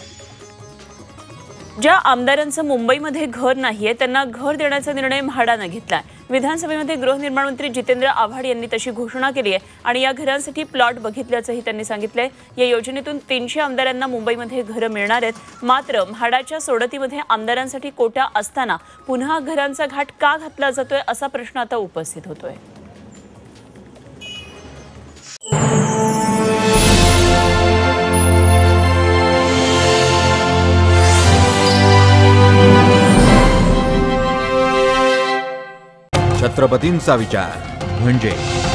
ज्या आमदारांचं मुंबईमध्ये घर नाहीये त्यांना घर देण्याचा निर्णय म्हाडानं घेतलाय। विधानसभेमध्ये गृहनिर्माण मंत्री जितेंद्र आव्हाड यांनी तशी घोषणा केली आहे आणि या घरांसाठी प्लॉट बघितल्याचंही त्यांनी सांगितलंय। या योजनेतून 300 आमदारांना मुंबईमध्ये घरं मिळणार आहेत। मात्र म्हाडाच्या सोडतीमध्ये आमदारांसाठी कोटा असताना पुन्हा घरांचा घाट का घातला जातोय असा प्रश्न आता उपस्थित होतोय। छत्रपतींचा विचार म्हणजे